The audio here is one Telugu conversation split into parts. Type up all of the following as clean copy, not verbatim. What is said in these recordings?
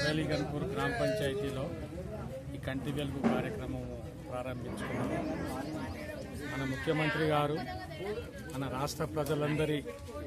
వేలిగన్పూర్ గ్రామ పంచాయతీలో ఈ కంటి వెలుగు కార్యక్రమం ప్రారంభించుకున్నాము. మన ముఖ్యమంత్రి గారు మన రాష్ట్ర ప్రజలందరి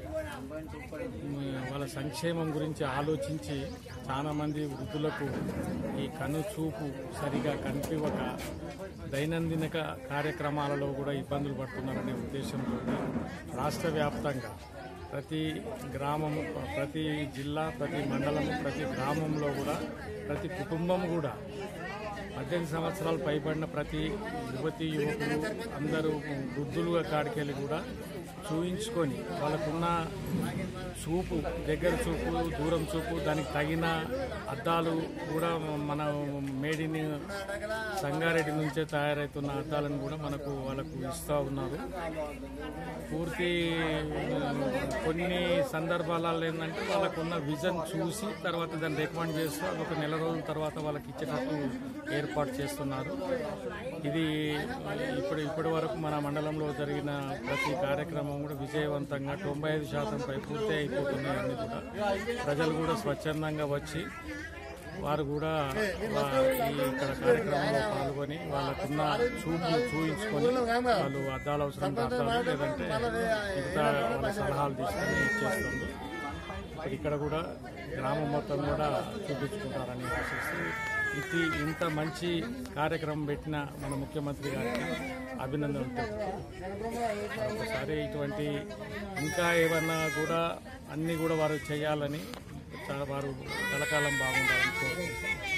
వాళ్ళ సంక్షేమం గురించి ఆలోచించి చాలా మంది వృద్ధులకు ఈ కను చూపు సరిగా కనిపించక దైనందిన కార్యక్రమాలలో కూడా ఇబ్బందులు పడుతున్నారనే ఉద్దేశంతో రాష్ట్ర వ్యాప్తంగా ప్రతి గ్రామము, ప్రతి జిల్లా, ప్రతి మండలము, ప్రతి గ్రామంలో కూడా ప్రతి కుటుంబం కూడా 18 సంవత్సరాలు పైబడిన ప్రతి యువతి యువకులు అందరూ వృద్ధులుగా కాడికెళ్ళి కూడా చూయించుకొని వాళ్ళకున్న చూపు, దగ్గర చూపు, దూరం చూపు, దానికి తగిన అద్దాలు కూడా మన మేడిని సంగారెడ్డి నుంచే తయారవుతున్న అద్దాలను కూడా వాళ్ళకు ఇస్తూ ఉన్నారు. పూర్తి కొన్ని సందర్భాలలో ఏంటంటే వాళ్ళకున్న విజన్ చూసి తర్వాత దాన్ని రికమెండ్ చేస్తూ ఒక నెల రోజుల తర్వాత వాళ్ళకి ఇచ్చేటట్టు ఏర్పాటు చేస్తున్నారు. ఇది ఇప్పటి వరకు మన మండలంలో జరిగిన ప్రతి కార్యక్రమం కూడా విజయవంతంగా 95% పై పూర్తి అయిపోతున్నాయని కూడా ప్రజలు కూడా స్వచ్ఛందంగా వచ్చి వారు కూడా ఇక్కడ కార్యక్రమంలో పాల్గొని వాళ్ళకున్న చూపులు చూయించుకొని వాళ్ళు అద్దాలు అవసరం అద్దాలు లేదంటే మిగతా వాళ్ళ సలహాలు తీసుకొని ఇచ్చేస్తుంది. ఇక్కడ కూడా గ్రామం మొత్తం కూడా చూపించుకుంటారని ఆశిస్తూ ఇంత మంచి కార్యక్రమం పెట్టిన మన ముఖ్యమంత్రి గారికి అభినందనలు. ఒకసారి ఇటువంటి ఇంకా ఏమన్నా కూడా అన్ని కూడా వారు చేయాలని, వారు కలకాలం బాగుండాలని కోరుకుంటున్నారు.